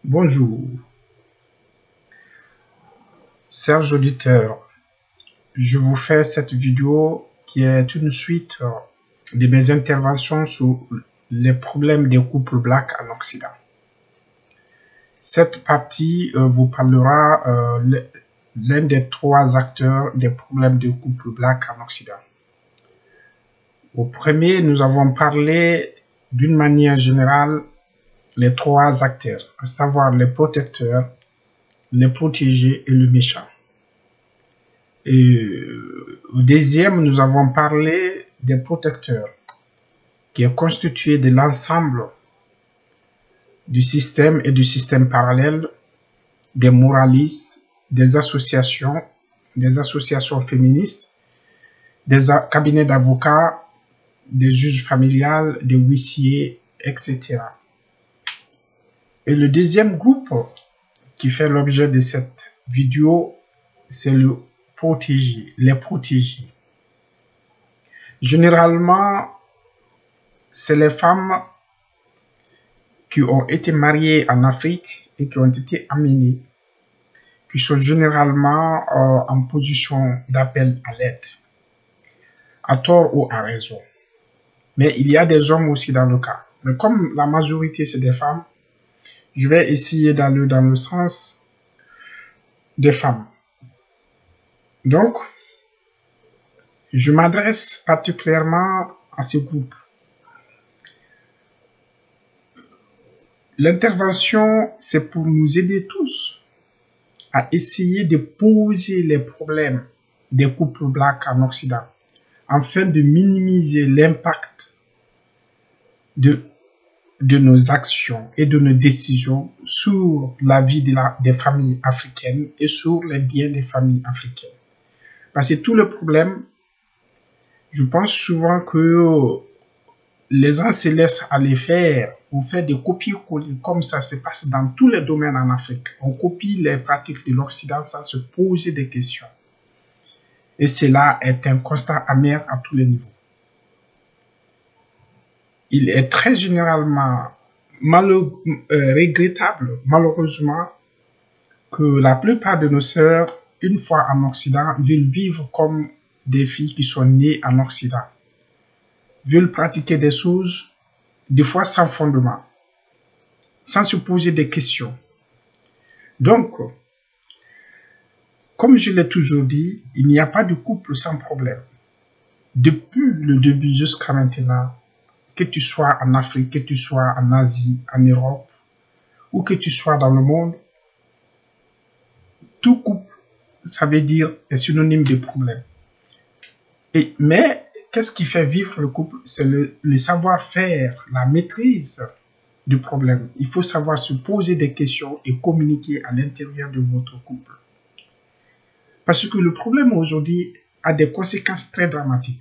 Bonjour, chers auditeurs. Je vous fais cette vidéo qui est une suite de mes interventions sur les problèmes des couples blacks en Occident. Cette partie vous parlera l'un des trois acteurs des problèmes des couples blacks en Occident. Au premier, nous avons parlé d'une manière générale les trois acteurs, à savoir les protecteurs, les protégés et le méchant. Et au deuxième, nous avons parlé des protecteurs, qui est constitué de l'ensemble du système et du système parallèle, des moralistes, des associations féministes, des cabinets d'avocats, des juges familiales, des huissiers, etc. Et le deuxième groupe qui fait l'objet de cette vidéo, c'est les protégés. Généralement, c'est les femmes qui ont été mariées en Afrique et qui ont été amenées, qui sont généralement en position d'appel à l'aide, à tort ou à raison. Mais il y a des hommes aussi dans le cas. Mais comme la majorité c'est des femmes, je vais essayer d'aller dans le sens des femmes. Donc, je m'adresse particulièrement à ce groupe. L'intervention, c'est pour nous aider tous à essayer de poser les problèmes des couples blacks en Occident, afin de minimiser l'impact de nos actions et de nos décisions sur la vie des familles africaines et sur les biens des familles africaines. Parce que tout le problème, je pense souvent que les gens se laissent aller faire ou faire des copier-coller comme ça se passe dans tous les domaines en Afrique. On copie les pratiques de l'Occident sans se poser des questions. Et cela est un constat amer à tous les niveaux. Il est très généralement regrettable, malheureusement, que la plupart de nos sœurs, une fois en Occident, veulent vivre comme des filles qui sont nées en Occident, veulent pratiquer des choses, des fois sans fondement, sans se poser des questions. Donc, comme je l'ai toujours dit, il n'y a pas de couple sans problème. Depuis le début jusqu'à maintenant, que tu sois en Afrique, que tu sois en Asie, en Europe, ou que tu sois dans le monde, tout couple, ça veut dire, est synonyme de problème. Mais, qu'est-ce qui fait vivre le couple? C'est le savoir-faire, la maîtrise du problème. Il faut savoir se poser des questions et communiquer à l'intérieur de votre couple. Parce que le problème aujourd'hui a des conséquences très dramatiques.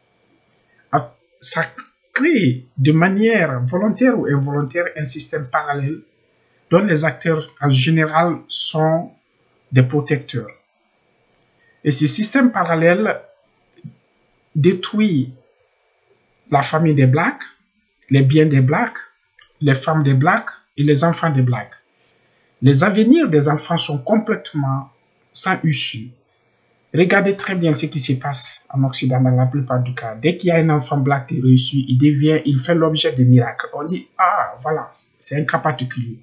Ça crée de manière volontaire ou involontaire un système parallèle dont les acteurs en général sont des protecteurs. Et ce système parallèle détruit la famille des blacks, les biens des blacks, les femmes des blacks et les enfants des blacks. Les avenirs des enfants sont complètement sans issue. Regardez très bien ce qui se passe en Occident dans la plupart du cas. Dès qu'il y a un enfant black qui réussit, il fait l'objet de miracles. On dit, ah, voilà, c'est un cas particulier.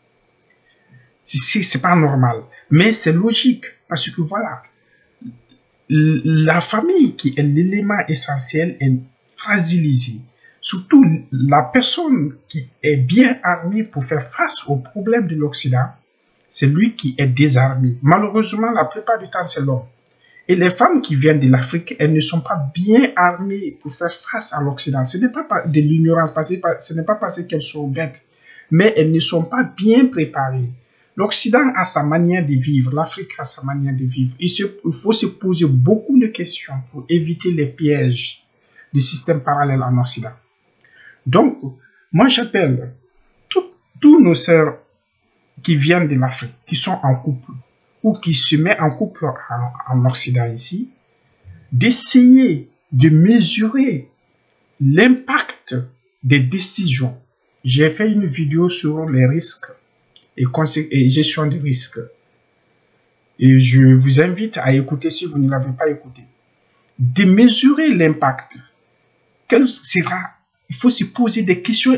C'est pas normal. Mais c'est logique, parce que voilà, la famille qui est l'élément essentiel est fragilisée. Surtout la personne qui est bien armée pour faire face aux problèmes de l'Occident, c'est lui qui est désarmé. Malheureusement, la plupart du temps, c'est l'homme. Et les femmes qui viennent de l'Afrique, elles ne sont pas bien armées pour faire face à l'Occident. Ce n'est pas de l'ignorance, ce n'est pas parce qu'elles sont bêtes, mais elles ne sont pas bien préparées. L'Occident a sa manière de vivre, l'Afrique a sa manière de vivre. Il faut se poser beaucoup de questions pour éviter les pièges du système parallèle en Occident. Donc, moi j'appelle tous nos sœurs qui viennent de l'Afrique, qui sont en couple, ou qui se met en couple en Occident ici, d'essayer de mesurer l'impact des décisions. J'ai fait une vidéo sur les risques et gestion de risque. Et je vous invite à écouter si vous ne l'avez pas écouté. De mesurer l'impact. Quel sera? Il faut se poser des questions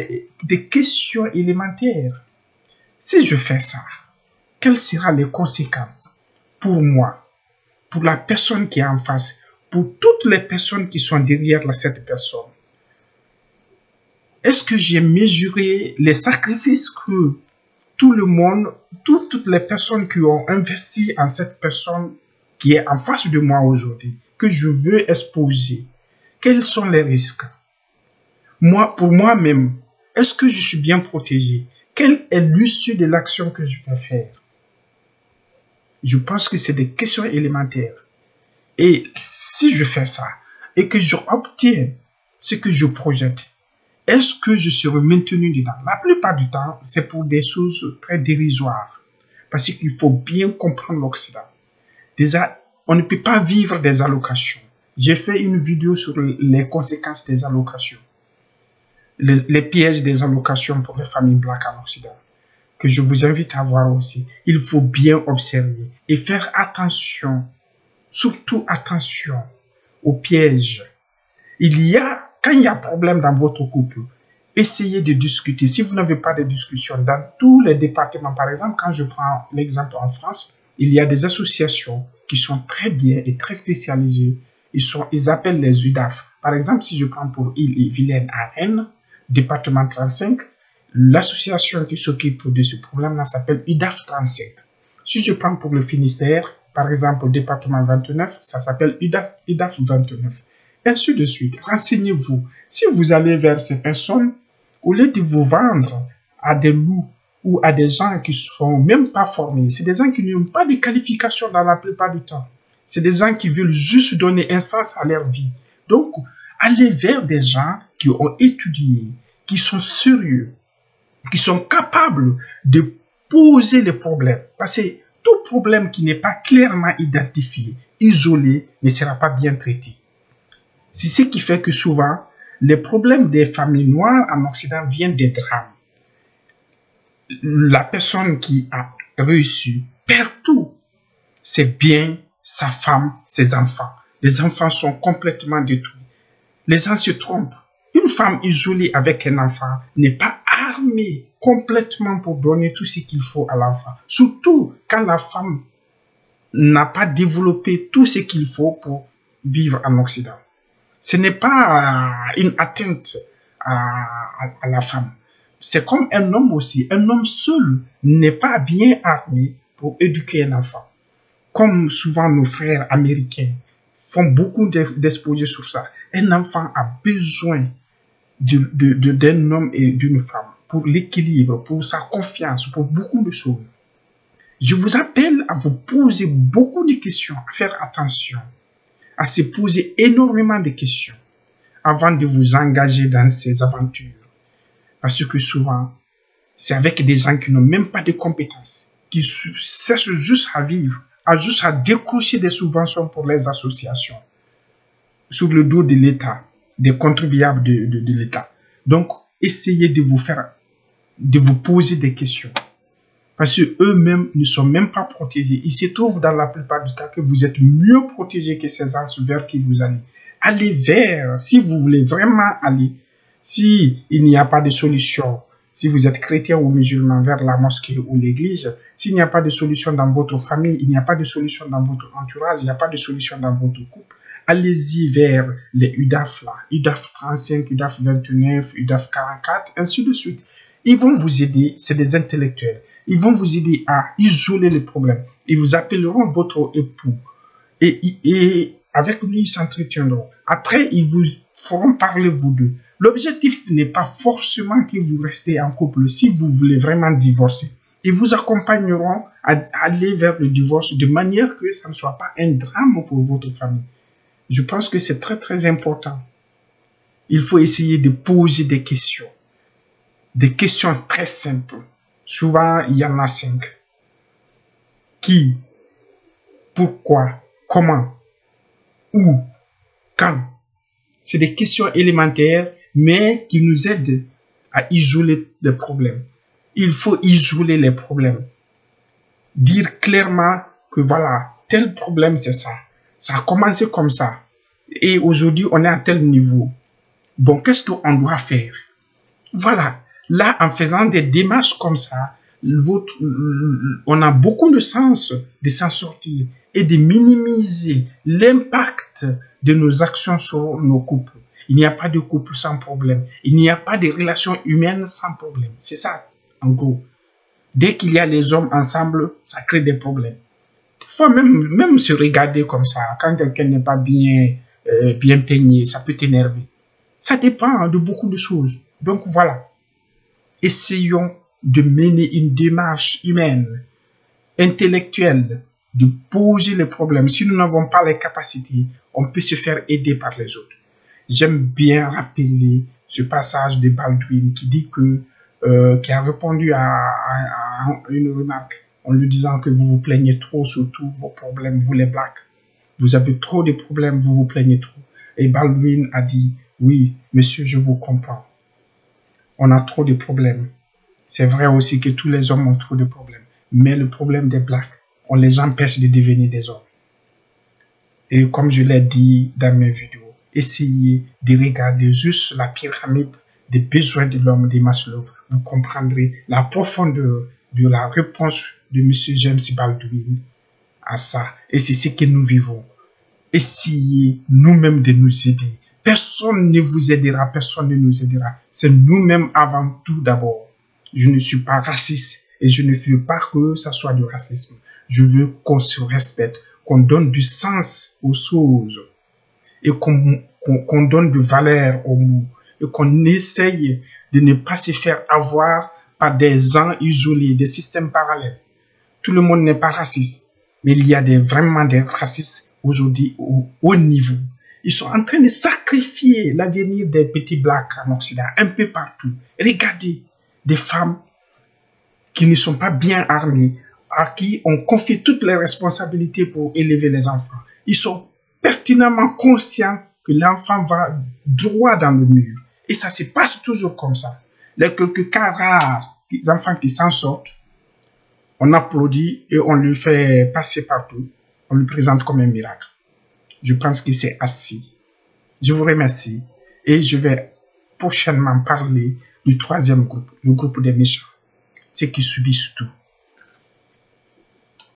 élémentaires. Si je fais ça, quelles seront les conséquences pour moi, pour la personne qui est en face, pour toutes les personnes qui sont derrière cette personne? Est-ce que j'ai mesuré les sacrifices que tout le monde, toutes les personnes qui ont investi en cette personne qui est en face de moi aujourd'hui, que je veux exposer? Quels sont les risques? Moi, pour moi-même, est-ce que je suis bien protégé? Quelle est l'issue de l'action que je vais faire? Je pense que c'est des questions élémentaires. Et si je fais ça et que je obtiens ce que je projette, est-ce que je serai maintenu dedans? La plupart du temps, c'est pour des choses très dérisoires. Parce qu'il faut bien comprendre l'Occident. Déjà, on ne peut pas vivre des allocations. J'ai fait une vidéo sur les conséquences des allocations. Les pièges des allocations pour les familles blanches en Occident, que je vous invite à voir aussi. Il faut bien observer et faire attention, surtout attention aux pièges. Quand il y a problème dans votre couple, essayez de discuter. Si vous n'avez pas de discussion dans tous les départements, par exemple, quand je prends l'exemple en France, il y a des associations qui sont très bien et très spécialisées. Ils appellent les UDAF. Par exemple, si je prends pour Ille-et-Vilaine à Rennes, département 35, l'association qui s'occupe de ce problème-là s'appelle UDAF 35. Si je prends pour le Finistère, par exemple, au département 29, ça s'appelle UDAF 29. Ainsi de suite. Renseignez-vous. Si vous allez vers ces personnes, au lieu de vous vendre à des loups ou à des gens qui ne sont même pas formés, c'est des gens qui n'ont pas de qualification dans la plupart du temps. C'est des gens qui veulent juste donner un sens à leur vie. Donc, allez vers des gens qui ont étudié, qui sont sérieux, qui sont capables de poser les problèmes. Parce que tout problème qui n'est pas clairement identifié, isolé, ne sera pas bien traité. C'est ce qui fait que souvent, les problèmes des familles noires en Occident viennent des drames. La personne qui a réussi perd tout. Ses biens, sa femme, ses enfants. Les enfants sont complètement détruits. Les gens se trompent. Une femme isolée avec un enfant n'est pas armée complètement pour donner tout ce qu'il faut à l'enfant. Surtout quand la femme n'a pas développé tout ce qu'il faut pour vivre en Occident. Ce n'est pas une atteinte à la femme. C'est comme un homme aussi. Un homme seul n'est pas bien armé pour éduquer un enfant. Comme souvent nos frères américains font beaucoup d'exposés sur ça. Un enfant a besoin d'un homme et d'une femme pour l'équilibre, pour sa confiance, pour beaucoup de choses. Je vous appelle à vous poser beaucoup de questions, à faire attention, à se poser énormément de questions avant de vous engager dans ces aventures. Parce que souvent, c'est avec des gens qui n'ont même pas de compétences, qui cherchent juste à vivre, juste à décrocher des subventions pour les associations, sur le dos de l'État, des contribuables de l'État. Donc, essayez de vous poser des questions. Parce qu'eux-mêmes ne sont même pas protégés. Il se trouve dans la plupart du cas que vous êtes mieux protégés que ces gens vers qui vous allez. Allez vers, si vous voulez vraiment aller, si il n'y a pas de solution, si vous êtes chrétien ou musulman, vers la mosquée ou l'église, s'il n'y a pas de solution dans votre famille, il n'y a pas de solution dans votre entourage, il n'y a pas de solution dans votre couple, allez-y vers les UDAF là, UDAF 35, UDAF 29, UDAF 44, ainsi de suite. Ils vont vous aider, c'est des intellectuels. Ils vont vous aider à isoler les problèmes. Ils vous appelleront votre époux. Et avec lui, ils s'entretiendront. Après, ils vous feront parler vous deux. L'objectif n'est pas forcément que vous restez en couple si vous voulez vraiment divorcer. Ils vous accompagneront à aller vers le divorce de manière que ça ne soit pas un drame pour votre famille. Je pense que c'est très très important. Il faut essayer de poser des questions. Des questions très simples. Souvent, il y en a 5. Qui? Pourquoi? Comment? Où? Quand? C'est des questions élémentaires, mais qui nous aident à isoler les problèmes. Il faut isoler les problèmes. Dire clairement que voilà, tel problème c'est ça. Ça a commencé comme ça. Et aujourd'hui, on est à tel niveau. Bon, qu'est-ce qu'on doit faire? Voilà. Là, en faisant des démarches comme ça, on a beaucoup de sens de s'en sortir et de minimiser l'impact de nos actions sur nos couples. Il n'y a pas de couple sans problème. Il n'y a pas de relation humaine sans problème. C'est ça, en gros. Dès qu'il y a les hommes ensemble, ça crée des problèmes. Il faut même se regarder comme ça. Quand quelqu'un n'est pas bien peigné, ça peut t'énerver. Ça dépend de beaucoup de choses. Donc voilà. Essayons de mener une démarche humaine, intellectuelle, de poser les problèmes. Si nous n'avons pas les capacités, on peut se faire aider par les autres. J'aime bien rappeler ce passage de Baldwin qui dit qui a répondu à une remarque en lui disant que vous vous plaignez trop sur tous vos problèmes, vous les blacks. Vous avez trop de problèmes, vous vous plaignez trop. Et Baldwin a dit, oui, monsieur, je vous comprends. On a trop de problèmes. C'est vrai aussi que tous les hommes ont trop de problèmes. Mais le problème des blacks, on les empêche de devenir des hommes. Et comme je l'ai dit dans mes vidéos, essayez de regarder juste la pyramide des besoins de l'homme de Maslow. Vous comprendrez la profondeur de la réponse de M. James Baldwin à ça. Et c'est ce que nous vivons. Essayez nous-mêmes de nous aider. Personne ne vous aidera, personne ne nous aidera. C'est nous-mêmes avant tout d'abord. Je ne suis pas raciste et je ne veux pas que ça soit du racisme. Je veux qu'on se respecte, qu'on donne du sens aux choses et qu'on donne de valeur aux mots et qu'on essaye de ne pas se faire avoir par des gens isolés, des systèmes parallèles. Tout le monde n'est pas raciste, mais il y a vraiment des racistes aujourd'hui au haut niveau. Ils sont en train de sacrifier l'avenir des petits blacks en Occident, un peu partout. Regardez, des femmes qui ne sont pas bien armées, à qui on confie toutes les responsabilités pour élever les enfants. Ils sont pertinemment conscients que l'enfant va droit dans le mur. Et ça se passe toujours comme ça. Les quelques cas rares, les enfants qui s'en sortent, on applaudit et on lui fait passer partout. On lui présente comme un miracle. Je pense que c'est assez. Je vous remercie et je vais prochainement parler du troisième groupe, le groupe des méchants, ceux qui subissent tout.